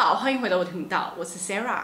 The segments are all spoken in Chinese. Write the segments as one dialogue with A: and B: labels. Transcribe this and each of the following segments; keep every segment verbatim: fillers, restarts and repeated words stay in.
A: 好，欢迎回到我的频道，我是 Sarah。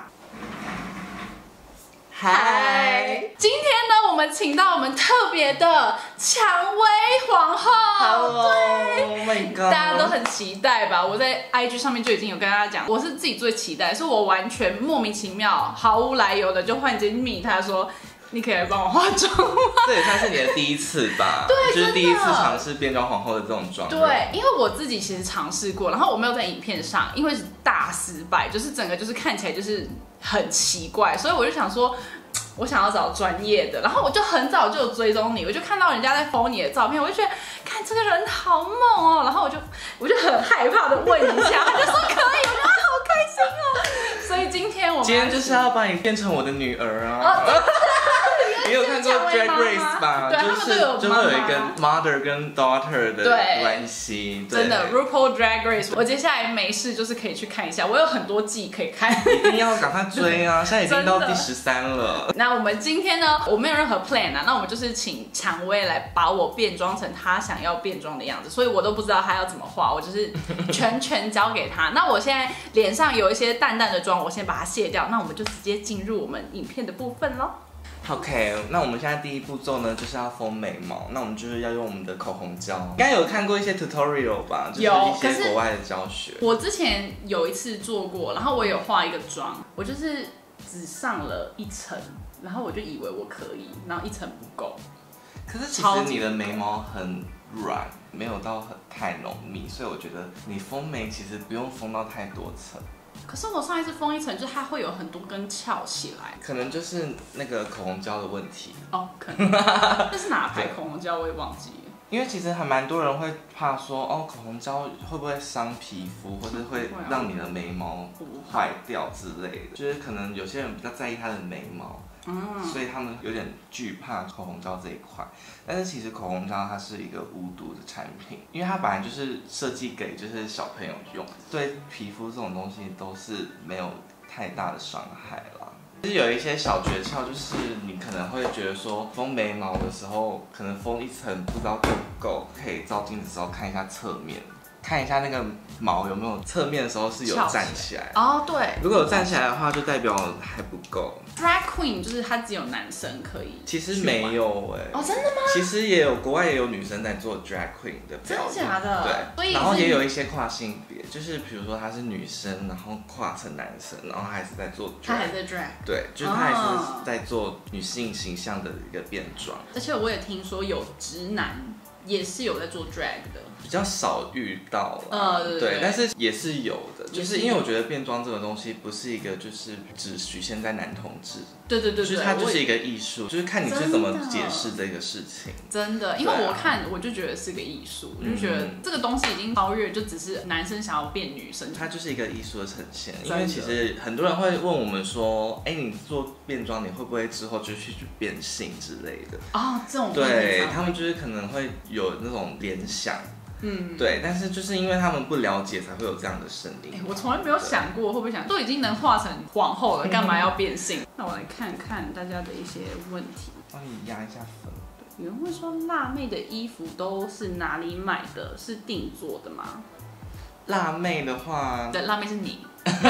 B: 嗨，
A: 今天呢，我们请到我们特别的蔷薇皇后。
B: Hello，
A: 对
B: ，Oh my god，
A: 大家都很期待吧？我在 I G 上面就已经有跟大家讲，我是自己最期待，是我完全莫名其妙、毫无来由的就换进密他说。你可以来帮我化妆吗？
B: 这也算是你的第一次吧？
A: 对，
B: 就是第一次尝试变装皇后的这种妆。
A: 对，因为我自己其实尝试过，然后我没有在影片上，因为是大失败，就是整个就是看起来就是很奇怪，所以我就想说，我想要找专业的，然后我就很早就有追踪你，我就看到人家在 po 你的照片，我就觉得看这个人好猛哦，然后我就我就很害怕的问一下，他就说可以，我觉得好开心哦，所以今天我们
B: 今天就是要把你变成我的女儿啊。
A: 哦
B: 你有看过 Drag Race 吧？
A: 对，
B: 就是就会有一个 mother 跟 daughter 的关系。
A: 真的 RuPaul Drag Race， 我接下来没事就是可以去看一下，我有很多季可以看。
B: 一定要赶快追啊！现在已经到第十三了。
A: 那我们今天呢，我没有任何 plan 啊，那我们就是请蔷薇来把我变装成她想要变装的样子，所以我都不知道她要怎么画，我就是全权交给她。那我现在脸上有一些淡淡的妆，我先把它卸掉，那我们就直接进入我们影片的部分咯。
B: OK， 那我们现在第一步骤呢，就是要封眉毛。那我们就是要用我们的口红胶。应该有看过一些 tutorial 吧，就是一些国外的教学。
A: 我之前有一次做过，然后我有画一个妆，我就是只上了一层，然后我就以为我可以，然后一层不够。
B: 可是其实你的眉毛很软，没有到很太浓密，所以我觉得你封眉其实不用封到太多层。
A: 可是我上一次封一层，就是它会有很多根翘起来，
B: 可能就是那个口红胶的问题
A: 哦，可能那是哪牌口红胶我也忘记了。
B: 因为其实还蛮多人会怕说，哦，口红胶会不会伤皮肤，或者会让你的眉毛坏掉之类的，就是可能有些人比较在意他的眉毛。嗯，所以他们有点惧怕口红胶这一块，但是其实口红胶它是一个无毒的产品，因为它本来就是设计给就是小朋友用，对皮肤这种东西都是没有太大的伤害啦。其实有一些小诀窍，就是你可能会觉得说封眉毛的时候，可能封一层不知道够不够，可以照镜子的时候看一下侧面。看一下那个毛有没有侧面的时候是有站起来
A: 哦，对，
B: 如果有站起来的话，就代表还不够。
A: Drag Queen 就是它只有男生可以，
B: 其实没有哎、欸，
A: 哦，真的吗？
B: 其实也有国外也有女生在做 Drag Queen 的表演，
A: 真的假的？
B: 对，然后也有一些跨性别，就是比如说她是女生，然后跨成男生，然后还是在做 drag，
A: 她还在 drag，
B: 对，就是她还是在做女性形象的一个变装。
A: 而且我也听说有直男也是有在做 drag 的。
B: 比较少遇到了，
A: 呃，对,
B: 对, 对，但是也是有的，就是因为我觉得变装这个东西不是一个就是只局限在男同志，
A: 对对对对，
B: 就是它就是一个艺术，就是看你是怎么解释这个事情。
A: 真的，因为我看我就觉得是个艺术，我就觉得这个东西已经超越，就只是男生想要变女生，
B: 它就是一个艺术的呈现。因为其实很多人会问我们说，哎，你做变装你会不会之后就去变性之类的？
A: 哦，这种
B: 对他们就是可能会有那种联想。嗯，对，但是就是因为他们不了解，才会有这样的声音。
A: 欸、我从来没有想过会不会想，都已经能化成皇后了，干嘛要变性？那我来看看大家的一些问题。
B: 帮你压一下粉。
A: 有人会说辣妹的衣服都是哪里买的？是定做的吗？
B: 辣妹的话，
A: 对，辣妹是你。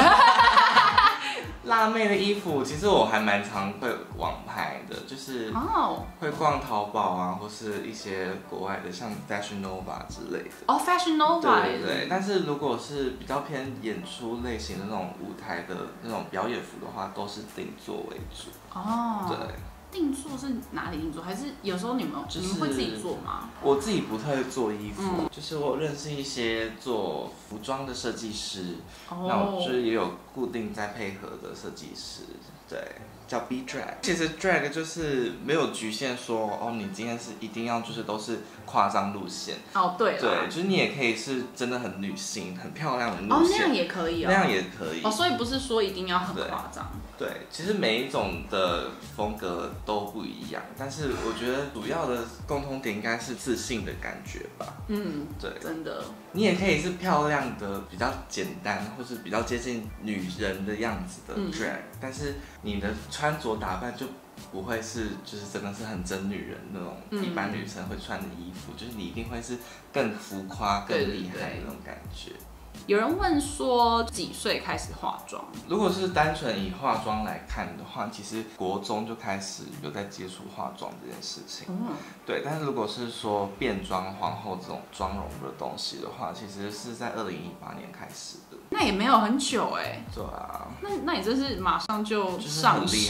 B: 辣妹的衣服，其实我还蛮常会网拍的，就是会逛淘宝啊，或是一些国外的，像 Fashion Nova 之类的。
A: 哦 ，Fashion Nova。
B: 对对对。但是如果是比较偏演出类型的那种舞台的那种表演服的话，都是定做为主。
A: 哦。
B: 对。
A: 定做是哪里定做？还是有时候你们、就是、你们会自己做吗？
B: 我自己不太会做衣服，嗯、就是我认识一些做服装的设计师，哦、那我就是也有固定在配合的设计师，对，叫 B Drag。其实 Drag 就是没有局限说哦，你今天是一定要就是都是夸张路线。
A: 哦，对。
B: 对，就是你也可以是真的很女性、很漂亮的路线。
A: 哦，那样也可以哦。
B: 那样也可以。
A: 哦，所以不是说一定要很夸张。
B: 对，其实每一种的风格都不一样，但是我觉得主要的共同点应该是自信的感觉吧。嗯，对，
A: 真的。
B: 你也可以是漂亮的、比较简单，或是比较接近女人的样子的 drag，、嗯、但是你的穿着打扮就不会是就是真的是很真女人那种一般女生会穿的衣服，嗯、就是你一定会是更浮夸、更厉害的那种感觉。
A: 有人问说几岁开始化妆？
B: 如果是单纯以化妆来看的话，其实国中就开始有在接触化妆这件事情。嗯，对。但是如果是说变装皇后这种妆容的东西的话，其实是在二零一八年开始的。
A: 那也没有很久哎、欸。
B: 对啊。
A: 那那你这是马上就上手？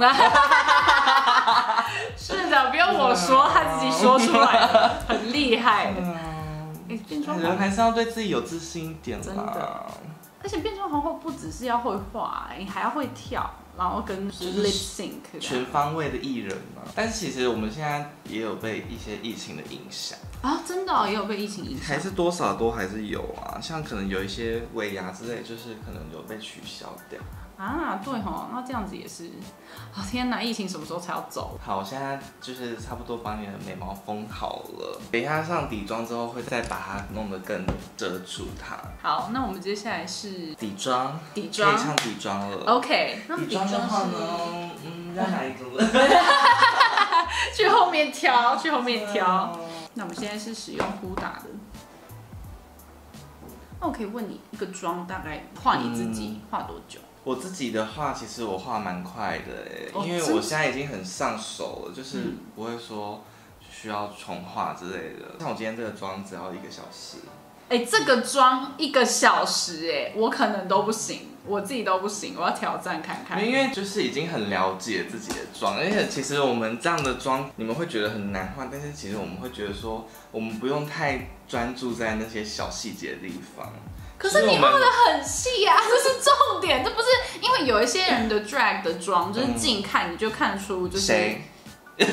A: 是的，不用我说，他自己说出来的，很厉害。哎，变装
B: 人还是要对自己有自信一点啦。
A: 真的。而且变装皇后不只是要会画，你还要会跳，然后跟就是 lip sync
B: 全方位的艺人嘛。但是其实我们现在也有被一些疫情的影响
A: 啊，真的、哦、也有被疫情影响，
B: 还是多少都还是有啊。像可能有一些尾牙之类，就是可能有被取消掉。
A: 啊，对吼，那这样子也是，哦天哪，疫情什么时候才要走？
B: 好，我现在就是差不多把你的眉毛封好了，等一下上底妆之后会再把它弄得更遮住它。
A: 好，那我们接下来是
B: 底妆，
A: 底妆
B: 可以上底妆了。
A: OK，
B: 那底妆的话呢，嗯，要哪一个了？
A: 去后面挑，去后面挑。那我们现在是使用呼打的。那我可以问你，一个妆大概画你自己画多久？
B: 我自己的话，其实我画蛮快的哎、欸，因为我现在已经很上手了，就是不会说需要重画之类的。像我今天这个妆只要一个小时。
A: 哎、欸，这个妆一个小时哎、欸，我可能都不行，我自己都不行，我要挑战看看。
B: 因为就是已经很了解自己的妆，而且其实我们这样的妆，你们会觉得很难画，但是其实我们会觉得说，我们不用太专注在那些小细节的地方。
A: 可是你画的很细啊，这是重点，这不是因为有一些人的 drag 的妆，就是近看你就看出就是谁，闭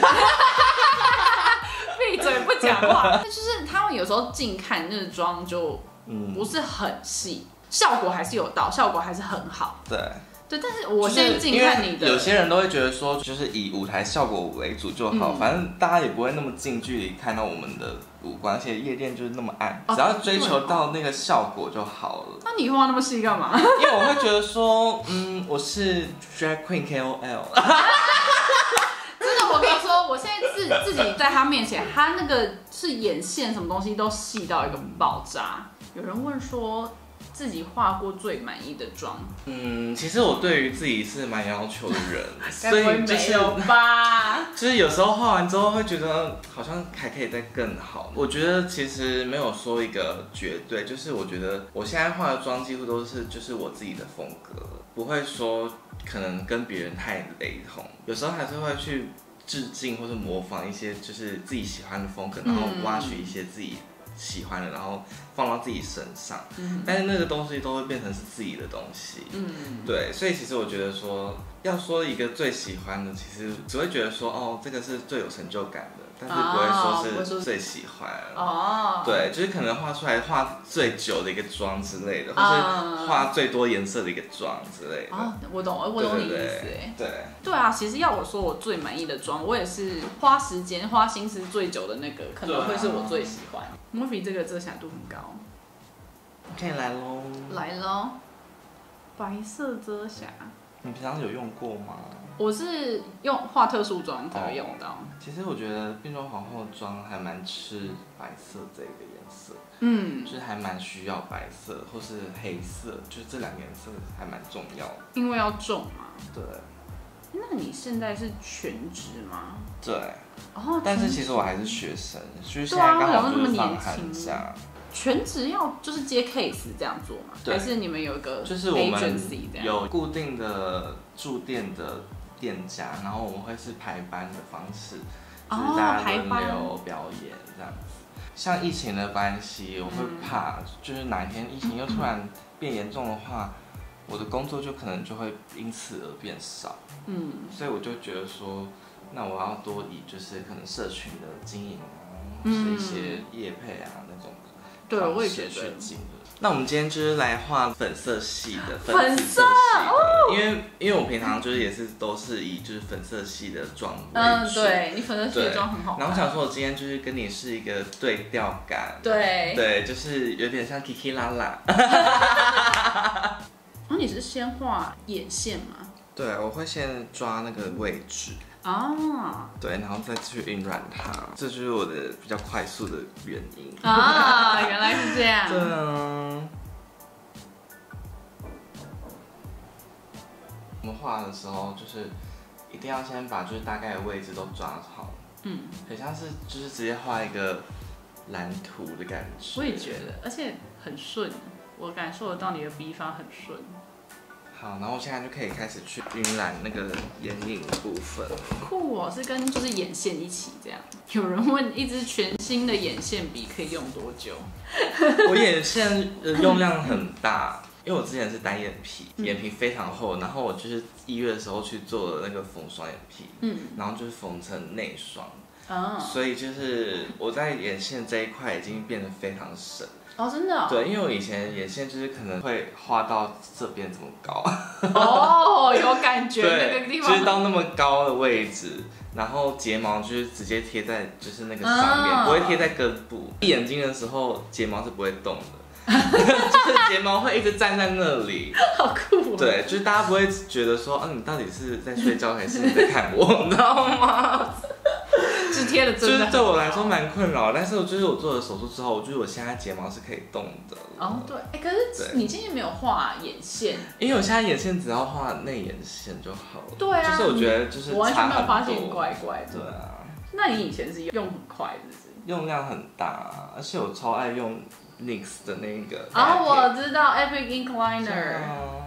A: 嘴不讲话，就是他们有时候近看那个妆就不是很细，效果还是有到，效果还是很好。
B: 对。
A: 对，但是我先近看你的。
B: 有些人都会觉得说，就是以舞台效果为主就好，嗯、反正大家也不会那么近距离看到我们的五官，而且夜店就是那么暗，哦、只要追求到那个效果就好了。
A: 那你画那么细干嘛？
B: 因为我会觉得说，嗯，我是 drag queen K O L。
A: 真的，我跟你说，我现在自自己在他面前，他那个是眼线什么东西都细到一个爆炸。有人问说，自己画过最满意的妆？
B: 嗯，其实我对于自己是蛮要求的人，所以就是
A: 没有吧？
B: 就是有时候画完之后会觉得好像还可以再更好。我觉得其实没有说一个绝对，就是我觉得我现在画的妆几乎都是就是我自己的风格，不会说可能跟别人太雷同。有时候还是会去致敬或是模仿一些就是自己喜欢的风格，然后挖取一些自己喜欢的，然后放到自己身上，嗯、但是那个东西都会变成是自己的东西，嗯，对，所以其实我觉得说，要说一个最喜欢的，其实只会觉得说，哦，这个是最有成就感的，但是不会说是最喜欢，哦，对，就是可能画出来画最久的一个妆之类的，或是画最多颜色的一个妆之类的。
A: 哦，我懂，我懂你的意思，哎，
B: 对，
A: 对啊，其实要我说我最满意的妆，我也是花时间、花心思最久的那个，可能会是我最喜欢。Morphe 这个遮瑕度很高，
B: 可以来喽，
A: 来喽，白色遮瑕。
B: 你平常有用过吗？
A: 我是用画特殊妆才会用到。哦、
B: 其实我觉得变装皇后妆还蛮吃白色这个颜色，
A: 嗯，
B: 就是还蛮需要白色或是黑色，就是这两个颜色还蛮重要的。
A: 因为要重嘛。
B: 对。
A: 那你现在是全职吗？
B: 对。
A: 哦。
B: 但是其实我还是学生，就是现在刚好就是放寒假。
A: 全职要就是接 case 这样做吗？还是你们有一个 agency
B: 就是我们有固定的驻店的店家，然后我们会是排班的方式，就是大家轮流表演这样子。像疫情的关系，我会怕，就是哪一天疫情又突然变严重的话，我的工作就可能就会因此而变少。嗯，所以我就觉得说，那我要多以就是可能社群的经营啊，或是一些业配啊那种。
A: 对，我也觉得。
B: 那我们今天就是来画粉色系的，
A: 粉色，
B: 哦、因为因为我平常就是也是都是以就是粉色系的妆为主。
A: 嗯，对，你粉色系的妆很好看。
B: 然后我想说，我今天就是跟你是一个对调感。
A: 对。
B: 对，就是有点像 Kiki 啦啦。
A: 哦，你是先画眼线吗？
B: 对，我会先抓那个位置。
A: 啊，
B: 对，然后再去晕染它，这就是我的比较快速的原因
A: 啊，原来是这样。
B: 对啊， 们画的时候就是一定要先把就是大概的位置都抓好，嗯，很像是就是直接画一个蓝图的感觉。
A: 我也觉得，而且很顺，我感受得到你的笔法很顺。
B: 好，然后我现在就可以开始去晕染那个眼影部分。
A: 酷哦，是跟就是眼线一起这样。有人问，一支全新的眼线笔可以用多久？
B: 我眼线的用量很大，因为我之前是单眼皮，眼皮非常厚，然后我就是一月的时候去做了那个缝双眼皮，嗯，然后就是缝成内双，哦，所以就是我在眼线这一块已经变得非常省。
A: 哦，真的、哦？
B: 对，因为我以前眼线就是可能会画到这边这么高。
A: 哦，有感觉那个地方。
B: 就是到那么高的位置，然后睫毛就是直接贴在就是那个上面，哦、不会贴在根部。闭眼睛的时候，睫毛是不会动的，就是睫毛会一直站在那里。
A: 好酷、哦！
B: 对，就是大家不会觉得说，啊，你到底是在睡觉还是你在看我，你知道吗？
A: 是贴的真的，
B: 就是对我来说蛮困扰，但是就是我做了手术之后，我觉得我现在睫毛是可以动的。
A: 哦，对，哎，可是你今天没有画眼线，
B: 因为我现在眼线只要画内眼线就好了。
A: 对啊，
B: 就是我觉得就是
A: 我完全没有发现怪怪的。
B: 对啊，
A: 那你以前是用很快，是不是？
B: 用量很大，而且我超爱用 N Y X 的那个。
A: 哦，我知道 Epic Ink Liner。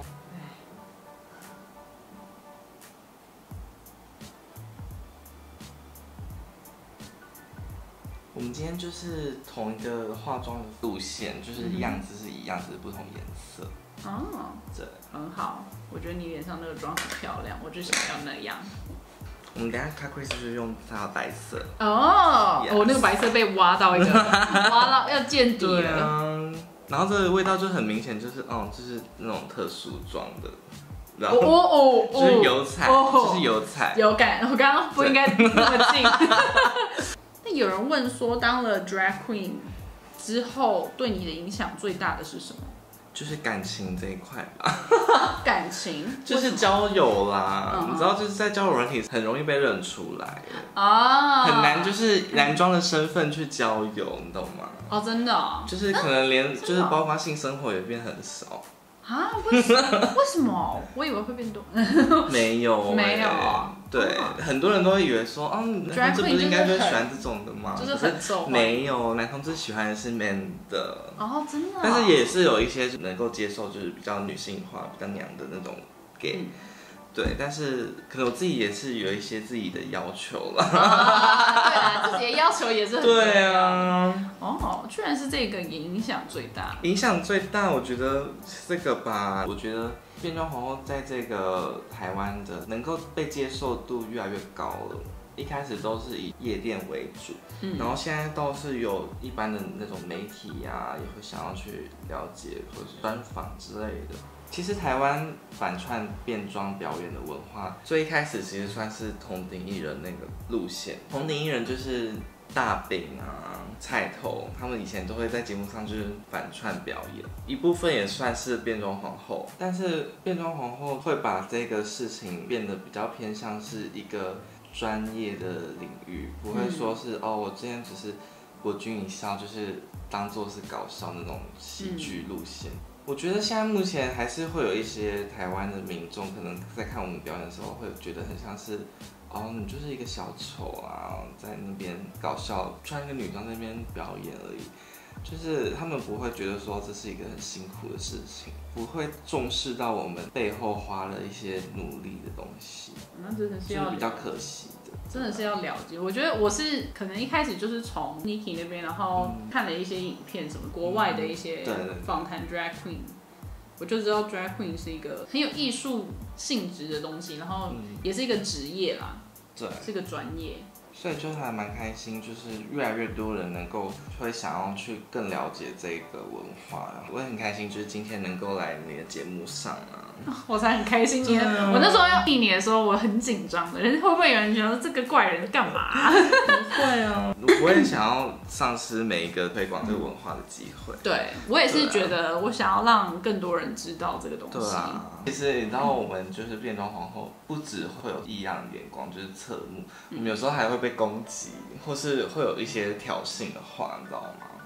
B: 我们今天就是同一个化妆的路线，就是样子是一样，只是不同颜色。
A: 哦，
B: 对，
A: 很好。我觉得你脸上那个妆很漂亮，我就想要那样。
B: 我们等一下开会是不是用它的白色？
A: 哦， yes. 我那个白色被挖到一个，挖到要见底了。
B: 对啊，然后这个味道就很明显，就是哦，就是那种特殊妆的。
A: 哦哦哦，
B: 就是油彩，哦、就是油彩。
A: 有感，我刚刚不应该那么近。那有人问说，当了 drag queen 之后，对你的影响最大的是什么？
B: 就是感情这一块吧。
A: 感情
B: 就是交友啦，
A: 嗯、
B: 你知道，就是在交友软体很容易被认出来啊，很难就是男装的身份去交友，你懂吗？
A: 哦，真的、哦，
B: 就是可能连就是包括性生活也变很少。
A: 啊？为什么？为什么？我以为会变多。
B: 没有、欸，
A: 没有。
B: 对，哦、很多人都会以为说，啊，男同志不是应该就喜欢这种的吗？
A: 就是很受欢迎。
B: 没有，男同志喜欢的是 man 的。
A: 哦，真的、哦。
B: 但是也是有一些能够接受，就是比较女性化、比较娘的那种 gay。嗯、对，但是可能我自己也是有一些自己的要求啦。
A: 啊、对啊，自己的要求也是很重要。
B: 对啊。
A: 哦，居然是这个影响最大。
B: 影响最大，我觉得这个吧，我觉得变装皇后在这个台湾的能够被接受度越来越高了。一开始都是以夜店为主，嗯、然后现在倒是有一般的那种媒体呀、啊，也会想要去了解或者是专访之类的。其实台湾反串变装表演的文化，最一开始其实算是同顶艺人那个路线。同顶艺人就是大饼啊、菜头，他们以前都会在节目上就是反串表演，一部分也算是变装皇后。但是变装皇后会把这个事情变得比较偏向是一个专业的领域，不会说是、嗯、哦，我之前只是博君一笑，就是当做是搞笑那种喜剧路线。嗯，我觉得现在目前还是会有一些台湾的民众，可能在看我们表演的时候，会觉得很像是，哦，你就是一个小丑啊，在那边搞笑，穿一个女装在那边表演而已。就是他们不会觉得说这是一个很辛苦的事情，不会重视到我们背后花了一些努力的东西。
A: 那真的是要
B: 比较可惜的，
A: 真的是要了解。我觉得我是可能一开始就是从 Niki 那边，然后看了一些影片，什么国外的一些访谈 drag queen，我就知道 drag queen 是一个很有艺术性质的东西，然后也是一个职业啦，
B: 对，
A: 是个专业。
B: 所以就还蛮开心，就是越来越多人能够会想要去更了解这个文化，我也很开心，就是今天能够来你的节目上啊，
A: 我才很开心。我那时候要避你的时候，我很紧张的，人会不会有人觉得这个怪人干嘛？
B: 不会啊，我也想要丧失每一个推广这个文化的机会。
A: 对，我也是觉得我想要让更多人知道这个东西。
B: 对啊，其实你知道我们就是变装皇后，不只会有异样的眼光，就是侧目，我们有时候还会被攻击，或是会有一些挑衅的话，你知道吗？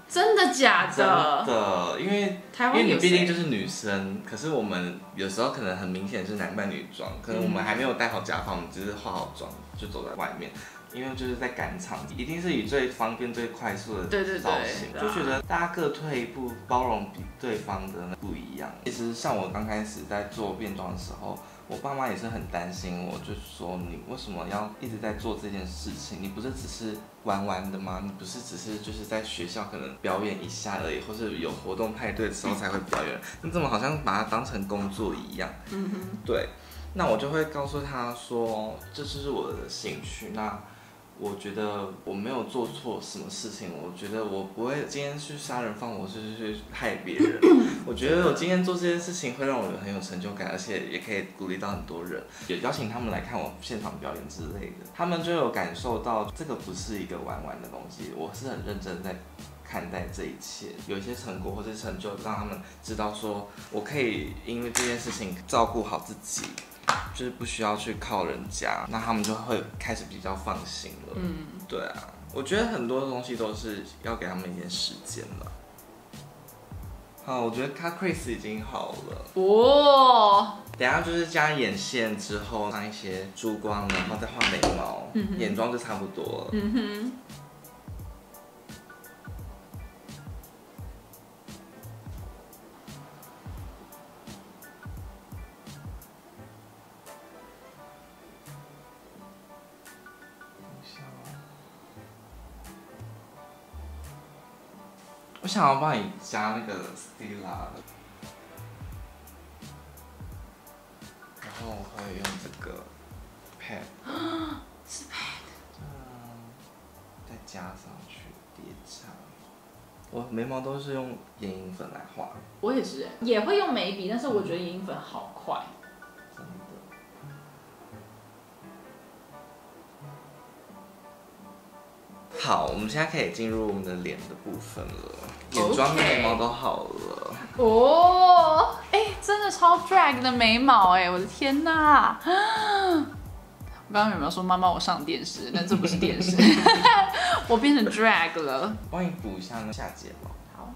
A: 真的假的？
B: 真的，因为
A: 台湾
B: 因为你毕竟就是女生，可是我们有时候可能很明显是男扮女装，可能我们还没有戴好假发，我们只是化好妆就走在外面。因为就是在赶场，一定是以最方便、最快速的造型，
A: 对对对
B: 就觉得大家各退一步，包容比对方的不一样。其实像我刚开始在做变装的时候，我爸妈也是很担心我，就说你为什么要一直在做这件事情？你不是只是玩玩的吗？你不是只是就是在学校可能表演一下而已，或是有活动派对的时候才会表演？你怎么好像把它当成工作一样？嗯哼，对。那我就会告诉他说，这就是我的兴趣。那我觉得我没有做错什么事情，我觉得我不会今天去杀人放火，是去害别人。我觉得我今天做这件事情会让我很有成就感，而且也可以鼓励到很多人，也邀请他们来看我现场表演之类的，他们就有感受到这个不是一个玩玩的东西，我是很认真在看待这一切，有一些成果或者成就，让他们知道说我可以因为这件事情照顾好自己。就是不需要去靠人家，那他们就会开始比较放心了。嗯，对啊，我觉得很多东西都是要给他们一点时间了。好，我觉得他 Chris 已经好了。哦，等一下就是加眼线之后，上一些珠光，然后再画眉毛，嗯、眼妆就差不多了。嗯哼。我想要帮你加那个 Stila， 然后我会用这个 pad，
A: 是 pad，
B: 再加上去叠加。我眉毛都是用眼影粉来画。
A: 我也是，也会用眉笔，但是我觉得眼影粉好快。
B: 真的。好，我们现在可以进入我们的脸的部分了，眼妆、眉毛都好了。
A: 哦，哎、欸，真的超 drag 的眉毛哎、欸，我的天哪！我刚刚有没有说妈妈我上电视？但这不是电视，我变成 drag 了。
B: 帮你补一下那下睫毛。
A: 好。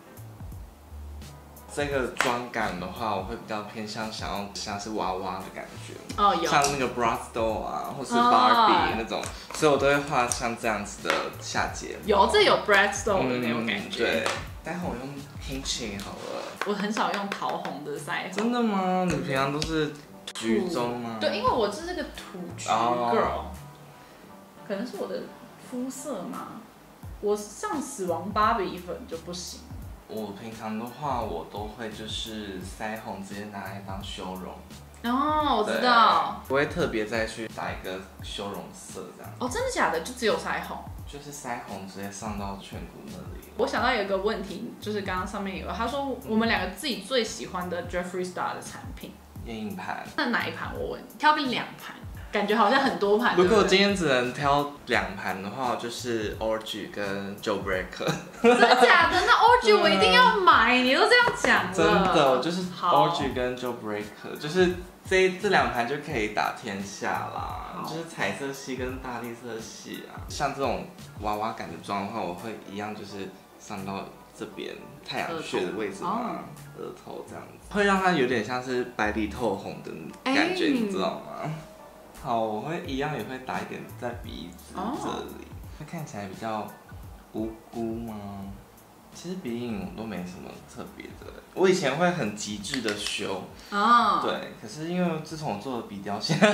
B: 这个妆感的话，我会比较偏向想要像是娃娃的感觉。
A: 哦，有。
B: 像那个 Bratz doll 啊，或是 Barbie 那种，哦、所以我都会画像这样子的下睫毛。
A: 有，这有 Bratz doll 的那种感觉。
B: 对。腮红用 Pinching 好了。
A: 我很少用桃红的腮红。
B: 真的吗？你平常都是橘棕吗？
A: 对，因为我是这个土橘 girl，、哦、可能是我的肤色嘛。我上死亡芭比粉就不行。
B: 我平常的话，我都会就是腮红直接拿来当修容。
A: 哦，我知道。
B: 不会特别再去打一个修容色这样。
A: 哦，真的假的？就只有腮红？
B: 就是腮红直接上到颧骨那里。
A: 我想到有一个问题，就是刚刚上面有他说我们两个自己最喜欢的 Jeffree Star 的产品。
B: 眼影盘。
A: 那哪一盘？我问，挑个两盘。感觉好像很多盘。
B: 如果今天只能挑两盘的话，就是 Orgy 跟 Jailbreaker。
A: 真的假的？那 Orgy 我一定要买，你都这样讲了。
B: 真的，就是 Orgy 跟 Jailbreaker， 就是这这两盘就可以打天下啦。就是彩色系跟大地色系啊。像这种娃娃感的妆的话，我会一样就是上到这边太阳穴的位置嘛，额头这样子，会让它有点像是白里透红的感觉，你知道吗？好，我会一样也会打一点在鼻子这里，会看起来比较无辜吗？其实鼻影我都没什么特别的，我以前会很极致的修，哦，对，可是因为自从我做了鼻雕线，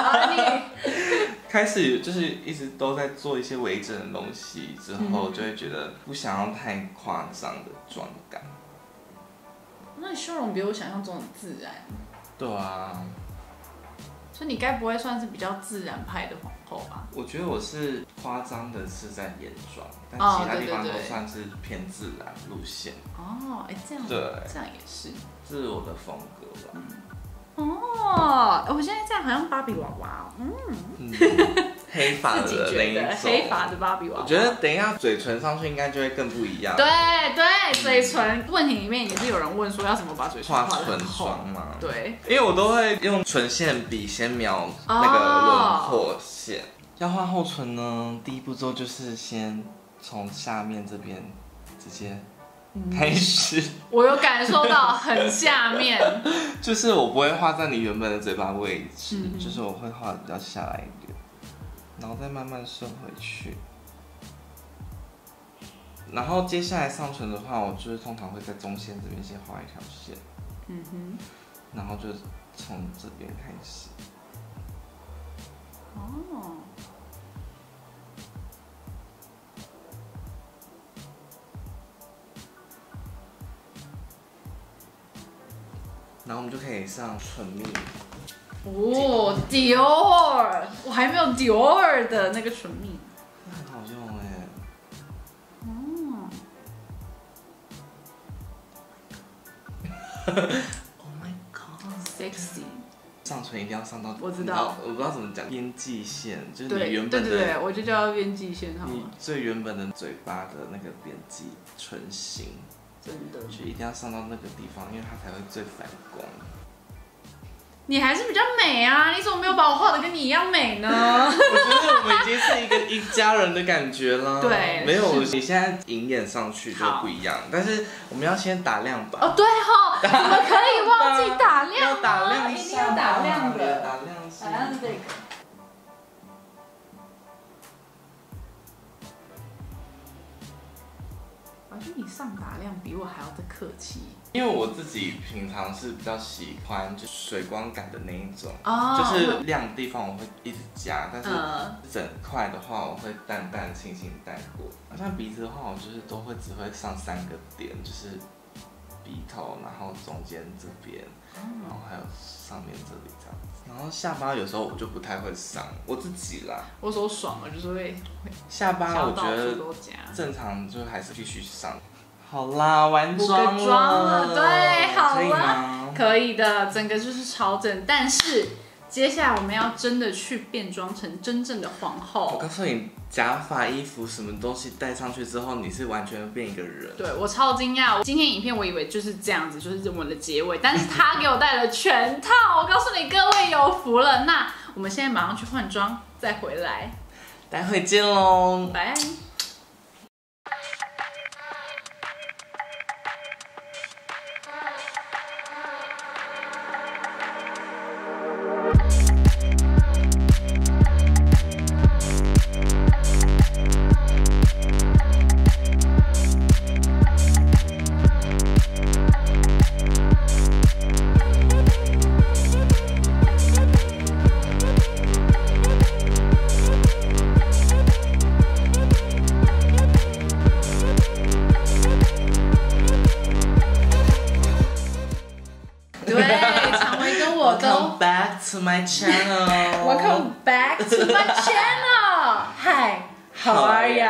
B: 开始就是一直都在做一些微整的东西之后，就会觉得不想要太夸张的妆感。
A: 那你修容比我想象中的自然。
B: 对啊。
A: 所以你该不会算是比较自然派的皇后吧？
B: 我觉得我是夸张的是在眼妆，但其他地方都算是偏自然路线。
A: 哦，哎，这样
B: 对，
A: 这样也是，
B: 这是我的风格吧。嗯、
A: 哦，我现在这样好像芭比娃娃哦。嗯。嗯
B: 黑发的那一种，
A: 黑发的芭比娃娃。
B: 我觉得等一下嘴唇上去应该就会更不一样。
A: 对对，嘴唇问题里面也是有人问说要怎么把嘴唇
B: 画唇妆嘛？
A: 对，
B: 因为我都会用唇线笔先描那个轮廓线。哦、要画厚唇呢，第一步骤就是先从下面这边直接开始。嗯、
A: 我有感受到很下面，
B: 就是我不会画在你原本的嘴巴位置，
A: 嗯、
B: 就是我会画的比较下来一点，然后再慢慢顺回去。然后接下来上唇的话，我就是通常会在中线这边先画一条线，嗯哼，然后就从这边开始。哦。然后我们就可以上唇蜜。
A: 哦 ，Dior， 我还没有 Dior 的那个唇蜜。
B: 那很好用哎。Oh my god，sexy！ 上唇一定要上到，
A: 我知道，
B: 我不知道怎么讲，边际线，就是
A: 你
B: 原本的，
A: 对对对，我就叫边际线好了。
B: 你最原本的嘴巴的那个边际唇形，
A: 真的，
B: 就一定要上到那个地方，因为它才会最反光。
A: 你还是比较美啊！你怎么没有把我画的跟你一样美呢？
B: 我觉得我们已经是一个一家人的感觉了。
A: 对，
B: 没有，你现在银眼上去就不一样。但是我们要先打亮吧。
A: 哦，对哈、哦，怎么可以忘记打亮？
B: 要打亮一下，
A: 一定要打亮的，
B: 打亮一下。
A: 打亮这个。我觉得你上打亮比我还要再客气。
B: 因为我自己平常是比较喜欢就水光感的那一种，
A: 哦、
B: 就是亮的地方我会一直加，但是整块的话我会淡淡轻轻带过。像鼻子的话，我就是都会只会上三个点，就是鼻头，然后中间这边，然后还有上面这里这样子。然后下巴有时候我就不太会上，我自己啦。
A: 我手爽了，就是会
B: 下巴我觉得正常就还是必须上。好啦，完妆了，
A: 妆了，对，好了，
B: 可以吗？
A: 可以的，整个就是超正。但是接下来我们要真的去变装成真正的皇后。
B: 我告诉你，假发、衣服什么东西戴上去之后，你是完全变一个人。
A: 对，我超惊讶，今天影片我以为就是这样子，就是我们的结尾，但是他给我戴了全套。我告诉你，各位有福了。那我们现在马上去换装，再回来，
B: 待会见喽，
A: 拜。
B: Welcome back to my channel.
A: Welcome back to my channel. Hi, how are ya?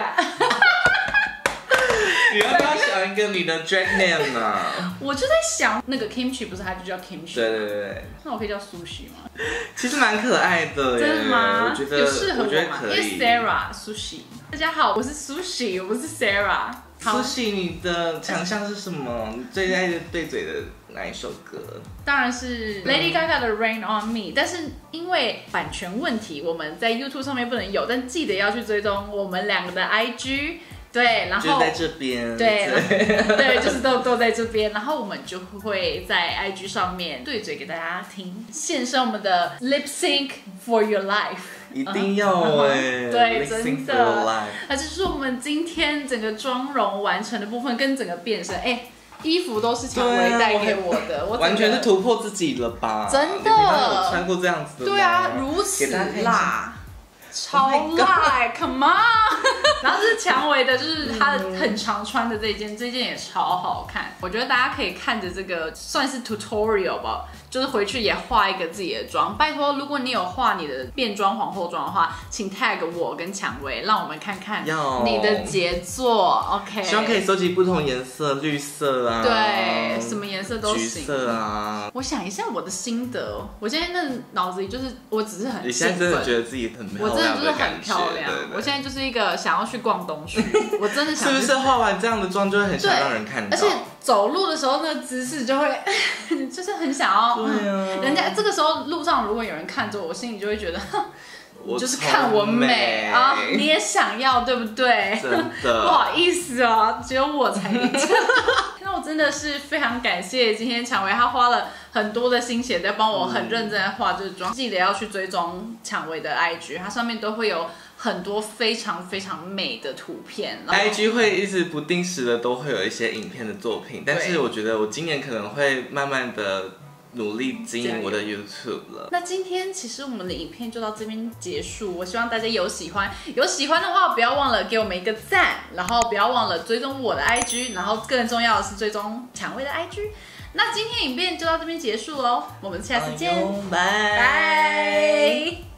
B: 你要不要想一个你的 drag name 呢？
A: 我就在想，那个 Kimchi 不是它就叫 Kimchi
B: 对对对。
A: 那我可以叫 Sushi 吗？
B: 其实蛮可爱的耶。
A: 真的吗？
B: 我觉得
A: 有适合我吗？因
B: 因
A: 为 Sarah Sushi。大家好，我是 Sushi， 我不是 Sarah。
B: Sushi， 你的强项是什么？你最爱的对嘴的哪一首歌？
A: 当然是 Lady Gaga 的 Rain on Me， 但是因为版权问题，我们在 YouTube 上面不能有，但记得要去追踪我们两个的 I G。对，然后
B: 就在这边，
A: 对对，就是都都在这边，然后我们就会在 I G 上面对嘴给大家听，献身我们的 Lip Sync for Your Life，
B: 一定要哎，
A: 对，真的，那这就是我们今天整个妆容完成的部分，跟整个变身，哎，衣服都是蔷薇带给我的，我
B: 完全是突破自己了吧？
A: 真的，
B: 有穿过这样子的吗？
A: 对啊，如此辣。超辣 ，Come on！ 然后这是蔷薇的，就是它很常穿的这件，这件也超好看。我觉得大家可以看着这个算是 tutorial 吧，就是回去也画一个自己的妆。拜托，如果你有画你的变装皇后妆的话，请 tag 我跟蔷薇，让我们看看你的杰作。OK，
B: 希望可以收集不同颜色，绿色啊，
A: 对，什么颜色都行。
B: 橘色啊。
A: 我想一下我的心得，我现在那脑子里就是，我只是很，
B: 你现在真的觉得自己很漂亮？
A: 真的就是很漂亮，对对对，我现在就是一个想要去逛东区，我真的想
B: 是不是画完这样的妆就会很想让人看到？
A: 而且走路的时候那个姿势就会，就是很想要。
B: 对啊。
A: 人家这个时候路上如果有人看着我，我心里就会觉得，
B: 我
A: 就是看我美啊，你也想要对不对？
B: 真的，
A: 不好意思哦，只有我才理解。那我真的是非常感谢今天蔷薇，她花了很多的心血在帮我很认真的化这妆，记得要去追踪蔷薇的 I G， 它上面都会有很多非常非常美的图片。
B: I G 会一直不定时的都会有一些影片的作品，但是我觉得我今年可能会慢慢的努力经营我的 YouTube 了。
A: 那今天其实我们的影片就到这边结束，我希望大家有喜欢，有喜欢的话不要忘了给我们一个赞，然后不要忘了追踪我的 I G， 然后更重要的是追踪蔷薇的 I G。那今天影片就到这边结束喽，我们下次见，
B: 拜
A: 拜。